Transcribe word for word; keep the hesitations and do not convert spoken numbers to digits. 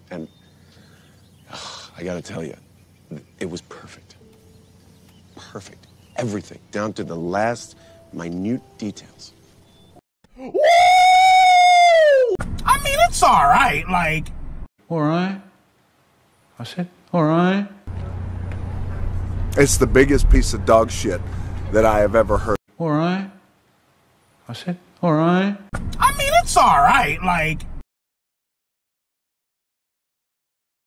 And ugh, I gotta tell you, it was perfect. Perfect. Everything, down to the last minute details. Woo! I mean, it's all right, like... All right. I said, all right. It's the biggest piece of dog shit that I have ever heard. All right. I said, all right. I mean, it's all right, like...